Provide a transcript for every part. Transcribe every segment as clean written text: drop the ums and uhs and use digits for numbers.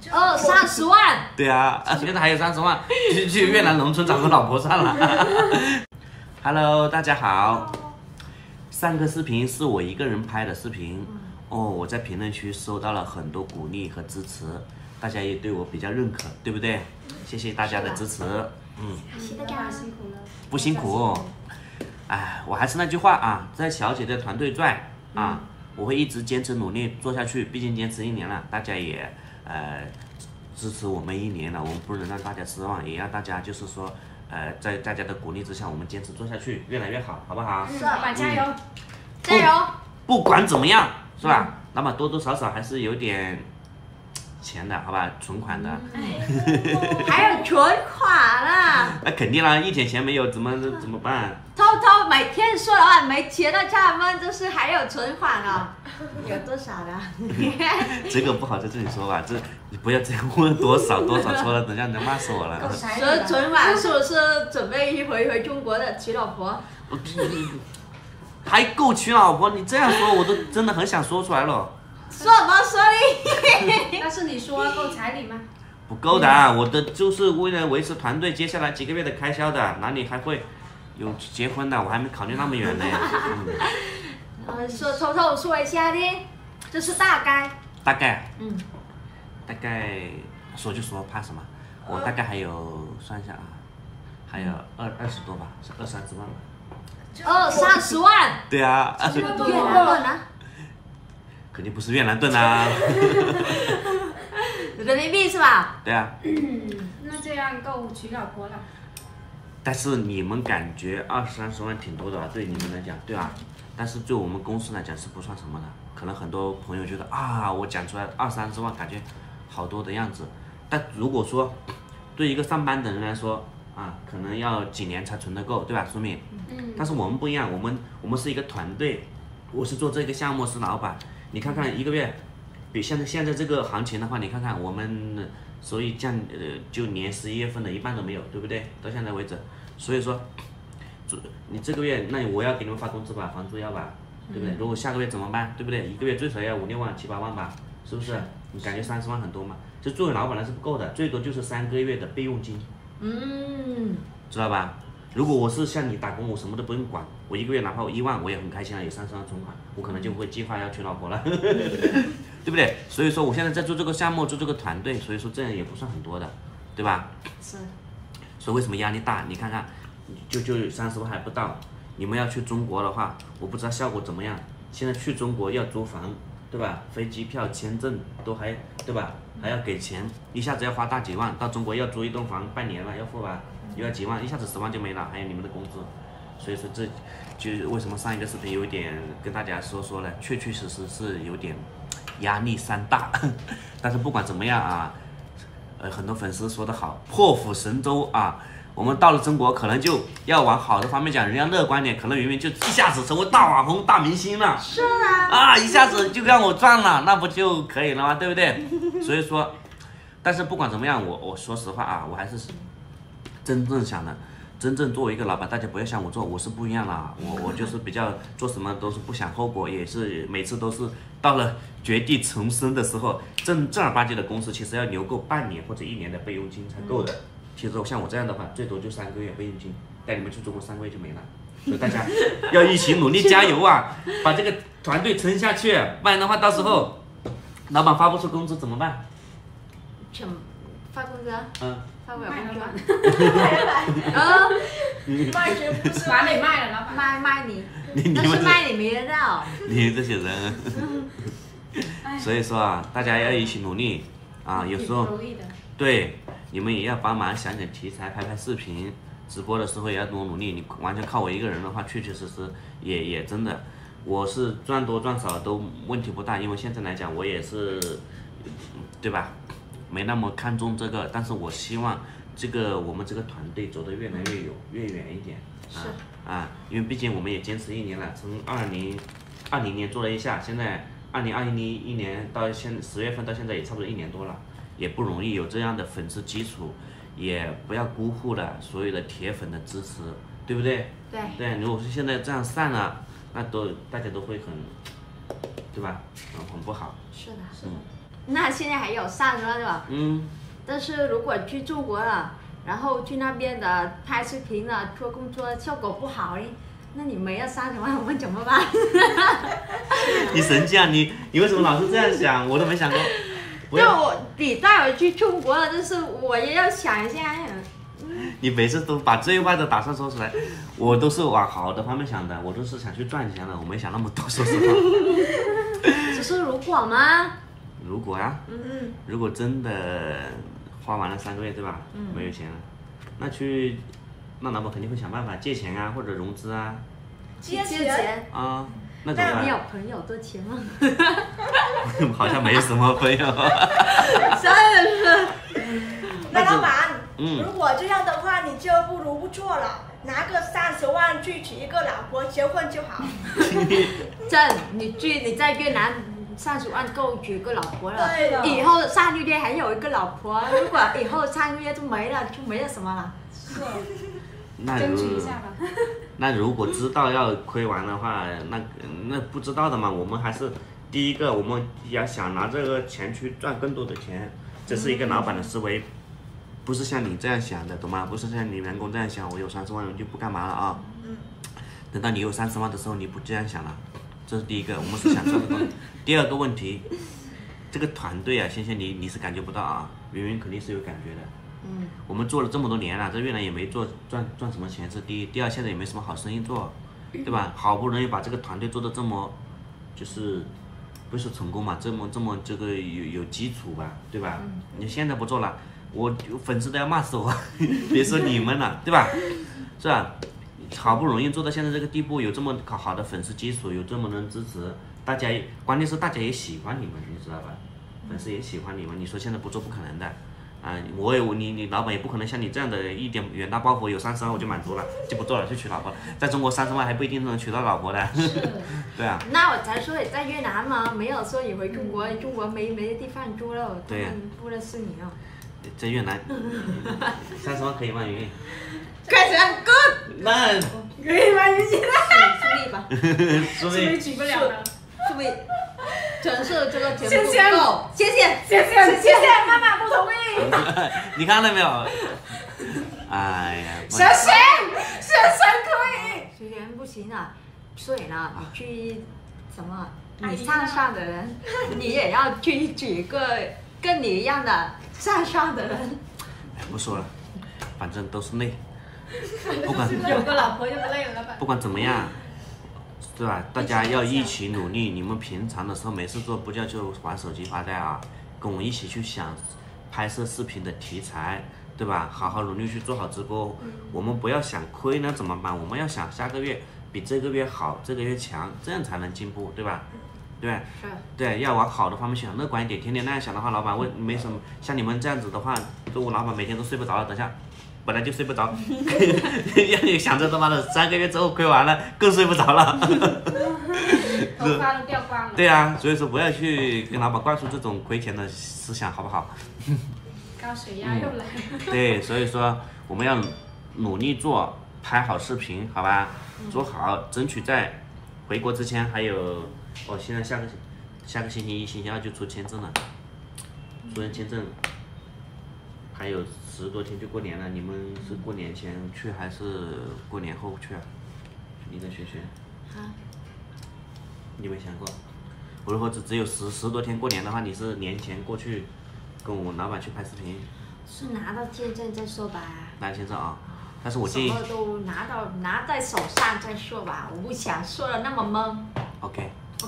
20-30万。 对啊，现在还有30万，去越南农村找个老婆算了。Hello， 大家好。上个视频是我一个人拍的视频，我在评论区收到了很多鼓励和支持，大家也对我比较认可，对不对？谢谢大家的支持。 谢谢大家，辛苦了。 不辛苦。哎，我还是那句话啊，在小姐的团队转啊，我会一直坚持努力做下去，毕竟坚持1年了，大家也支持我们1年了，我们不能让大家失望，也让大家就是说在大家的鼓励之下，我们坚持做下去，越来越好，好不好？ 是，老板加油，加油！ 不管怎么样，是吧？老板多多少少还是有点钱的，好吧？存款的。 还有存款啊！ 那肯定啦，一点钱没有怎么办？ 偷偷每天说的话，没钱的家人们就是还有存款啊，有多少的？ 这个不好在这里说吧，你不要这样问多少说了，等下人家骂死我了。 所以存款是不是准备一回中国的娶老婆？ 还够娶老婆？你这样说我都真的很想说出来了。 说什么说你？ 但是你说够彩礼吗？ 不够的，我的就是为了维持团队接下来几个月的开销的，哪里还会有结婚的？我还没考虑那么远呢。 偷偷说一下的，这是大概。 大概。大概说就说，怕什么？我大概还有算一下啊，还有20多吧，是20-30万吧。 20-30万。 对啊。 越南盾啊？ 肯定不是越南盾啊。 人民币是吧？ 对啊。 那这样够娶老婆了。 但是你们感觉20-30万挺多的吧？对你们来讲，对吧？但是对我们公司来讲是不算什么的。可能很多朋友觉得啊，我讲出来20-30万，感觉好多的样子。但如果说对一个上班的人来说啊，可能要几年才存得够，对吧，苏敏？但是我们不一样，我们是一个团队，我是做这个项目是老板。你看看一个月，比现在这个行情的话，你看看我们收益就连11月份的一半都没有，对不对？到现在为止，所以说，你这个月那我要给你们发工资吧，房租要吧，对不对？如果下个月怎么办，对不对？一个月最少要5-6万、7-8万吧，是不是？你感觉30万很多吗？这作为老板来是不够的，最多就是3个月的备用金，知道吧？如果我是像你打工，我什么都不用管，我一个月哪怕我1万，我也很开心了，有30万存款，我可能就会计划要娶老婆了，对不对？所以说我现在在做这个项目，做这个团队，所以说这样也不算很多的，对吧？ 是。 所以为什么压力大？你看看，就30万还不到，你们要去中国的话，我不知道效果怎么样。现在去中国要租房，对吧？飞机票、签证都还，对吧？还要给钱，一下子要花大几万。到中国要租一栋房，半年了要付吧，又要几万，一下子10万就没了，还有你们的工资。所以说这就为什么上一个视频有一点跟大家说呢，确实是有点压力山大。但是不管怎么样啊，很多粉丝说得好，破釜沉舟啊。我们到了中国，可能就要往好的方面讲，人家乐观点，可能明明就一下子成为大网红、大明星了。 是啊。 一下子就让我赚了，那不就可以了吗？对不对？所以说，但是不管怎么样，我说实话啊，我还是真正想的，真正作为一个老板，大家不要像我做，我是不一样了。我就是比较做什么都是不想后果，也是每次都是到了绝地重生的时候，正儿八经的公司其实要留够半年或者1年的备用金才够的。其实像我这样的话，最多就3个月备用金，带你们去中国3个月就没了。所以大家要一起努力加油啊，把这个团队撑下去，不然的话到时候老板发不出工资怎么办？ 发工资？发不了工资。 卖谁不是把你卖了，老板。 卖你，那是卖你没得到。 你这些人。所以说啊，大家要一起努力啊，有时候对。你们也要帮忙想想题材，拍视频，直播的时候也要多努力。你完全靠我一个人的话，确实也真的，我是赚多赚少都问题不大，因为现在来讲我也是，对吧？没那么看重这个，但是我希望我们这个团队走得越来越远一点。因为毕竟我们也坚持1年了，从2020年做了一下，现在2021年到10月份到现在也差不多1年多了。也不容易有这样的粉丝基础，也不要辜负了所有的铁粉的支持，对不对？对，如果是现在这样散了，那大家都会很，对吧？很不好。 是的。 那现在还有30万对吧？但是如果去中国了，然后去那边的拍视频了、做工作效果不好嘞，那你没有30万，我们怎么办？ 你神经啊！你为什么老是这样想？我都没想过。 你带我去中国了，但是我也要想一下。 你每次都把最坏的打算说出来，我都是往好的方面想的，我都是想去赚钱的，我没想那么多，说实话。 只是如果吗？ 如果呀，如果真的花完了3个月，对吧？没有钱了，那老板肯定会想办法借钱啊，或者融资啊。 借钱啊？那怎么办？ 你有朋友多钱吗？ 好像没什么朋友。 真的是。 那老板，如果这样的话，你就不如不做了，拿个30万去娶一个老婆，结婚就好。 你在越南30万够娶个老婆了， 对的。 以后3个月还有一个老婆，如果以后3个月就没了什么了。 是。争取一下吧。 那如果知道要亏完的话，那不知道的嘛，我们还是第一个，我们要想拿这个钱去赚更多的钱，这是一个老板的思维，不是像你这样想的，懂吗？不是像你员工这样想，我有30万我就不干嘛了啊。等到你有30万的时候，你不这样想了，这是第一个，我们是想赚更多。第二个问题，这个团队啊，仙仙你是感觉不到啊，云云肯定是有感觉的。我们做了这么多年了，在越南也没赚什么钱，是第一。第二，现在也没什么好生意做，对吧？好不容易把这个团队做得这么，就是不是成功嘛，这么这个有基础吧，对吧？你现在不做了，我粉丝都要骂死我，别说你们了，对吧？是吧？好不容易做到现在这个地步，有这么好的粉丝基础，有这么多人支持，关键是大家也喜欢你们，你知道吧？粉丝也喜欢你们，你说现在不做不可能的。你老板也不可能像你这样的一点远大抱负，有30万我就满足了，就不做了，就娶老婆了。在中国30万还不一定能娶到老婆的。对啊。 那我才说你在越南嘛，没有说你回中国，中国没地方住了，他们不认识你哦。 在越南，30万可以吗？云云。 开始很 good。 那可以吗？云姐？ 助力吧。 助力举不了了。 助力。全是这个钱不够，谢谢， 妈妈不同意。 你看到没有？哎呀， 神可以。 学员不行啊，所以呢，你去什么？你上的人，你也要去娶个跟你一样的上的人。 不说了，反正都是累，不管有个老婆就不累了，老板。 不管怎么样。对吧？大家要一起努力。你们平常的时候没事做，不就玩手机发呆啊？跟我一起去想拍摄视频的题材，对吧？好好努力去做好直播。我们不要想亏了怎么办？我们要想下个月比这个月好，这个月强，这样才能进步，对吧？对，对，要往好的方面想，乐观一点。天天那样想的话，老板没什么。像你们这样子的话，我老板每天都睡不着了。等下。本来就睡不着，让你想着他妈的3个月之后亏完了，更睡不着了。 头发都掉光了。 对啊，所以说不要去跟老板灌输这种亏钱的思想，好不好？ 高血压又来了。 对，所以说我们要努力做，拍好视频，好吧？做好，争取在回国之前还有，现在下个星期1、星期2就出签证了，出完签证。还有10多天就过年了，你们是过年前去还是过年后去啊？你跟璇璇？你没想过？我如果只有十多天过年的话，你是年前过去跟我老板去拍视频？ 是拿到签证再说吧。 拿签证啊，但是我建议。 什么都拿在手上再说吧，我不想说的那么懵。 OK。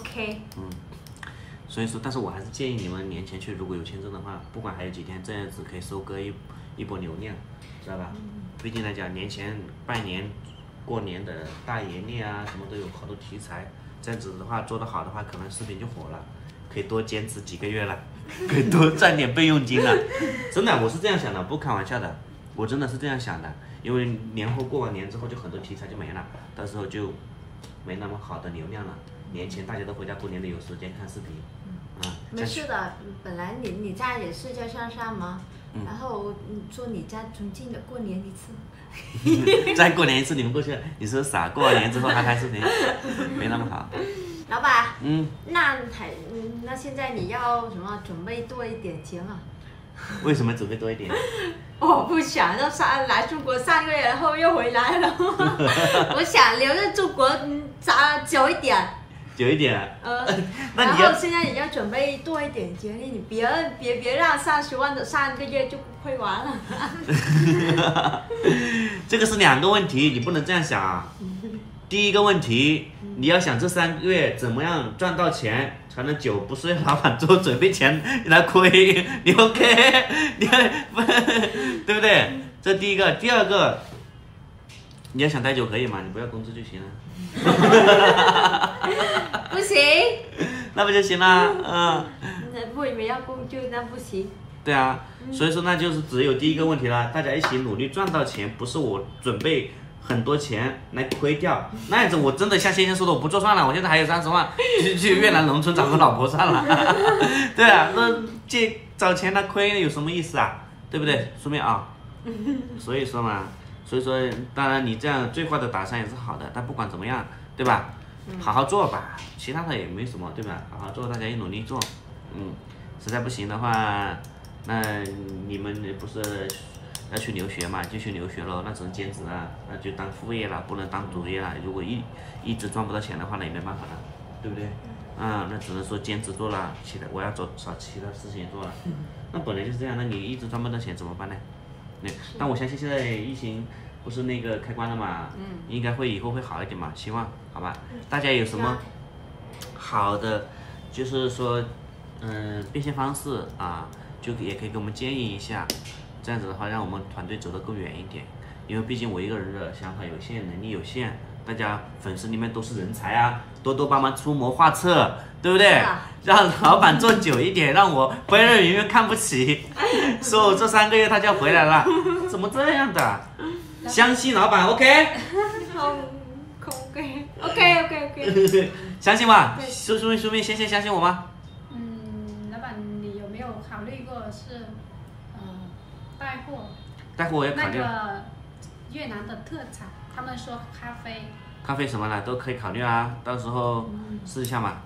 所以说，但是我还是建议你们年前去，如果有签证的话，不管还有几天，这样子可以收割一波流量，知道吧？毕竟来讲，年前拜年、过年的大爷历啊，什么都有好多题材，这样子的话做得好的话，可能视频就火了，可以多坚持几个月了，可以多赚点备用金了。真的，我是这样想的，不开玩笑的，我真的是这样想的，因为年后过完年之后，就很多题材就没了，到时候就没那么好的流量了。年前大家都回家过年的，有时间看视频。 没事的，本来你家也是在上嘛，然后说你家重庆的过年一次， 再过年一次你们过去，你说傻？过完年之后还拍视频，没那么好。 老板， 嗯， 那现在你要什么准备多一点钱啊？ 为什么准备多一点？ 我不想要来中国3个月，然后又回来了。我想留在中国久一点。 久一点。那然你要后现在也要准备多一点钱，你别让30万的3个月就亏完了。 这个是2个问题，你不能这样想啊。第一个问题，你要想这3个月怎么样赚到钱，才能久不是老板做准备钱来亏，你 OK？ 你对不对？这第一个，第二个，你要想待久可以吗？你不要工资就行了。 不行， 那不就行了？ 那不要工作那不行。 对啊，所以说那就是只有第一个问题了，大家一起努力赚到钱，不是我准备很多钱来亏掉，那样子我真的像先生说的，我不做算了，我现在还有30万，去越南农村找个老婆算了。对啊，那找钱来亏有什么意思啊？对不对，书面啊？所以说当然你这样最坏的打算也是好的，但不管怎么样，对吧？好好做吧，其他的也没什么，对吧？好好做，大家一努力做，实在不行的话，那你们不是要去留学嘛，就去留学了，那只能兼职了，那就当副业了，不能当主业了。如果一直赚不到钱的话，那也没办法了，对不对？那只能说兼职做了，我要找其他事情也做了。那本来就是这样，那你一直赚不到钱怎么办呢？但我相信现在疫情不是那个开关了嘛，应该以后会好一点嘛，希望好吧？大家有什么好的，就是说变现方式啊，就也可以给我们建议一下。这样子的话，让我们团队走得更远一点，因为毕竟我一个人的想法有限，能力有限，大家粉丝里面都是人才啊，多多帮忙出谋划策，对不对？让老板做久一点，让我回来永远看不起，说我这3个月他就要回来了，怎么这样的？相信老板 ，OK？ OK， 相信吧，书面先相信我吗？ 老板，你有没有考虑过是带货？ 带货我也考虑。 那个越南的特产，他们说咖啡什么的都可以考虑啊，到时候试一下嘛。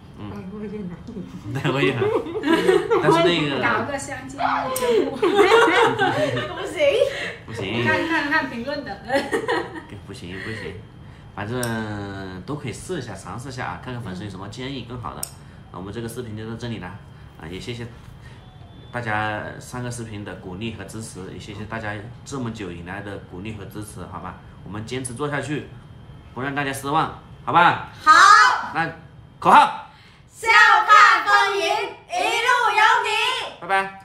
带货越南。但是那个搞个相亲节目。 不行。 看评论的。 不行，反正都可以试一下，尝试一下啊，看看粉丝有什么建议更好的。那我们这个视频就到这里了也谢谢大家3个视频的鼓励和支持，也谢谢大家这么久以来的鼓励和支持，好吧？我们坚持做下去，不让大家失望，好吧？ 好。 那口号： 笑看风云，一路有你。 拜拜。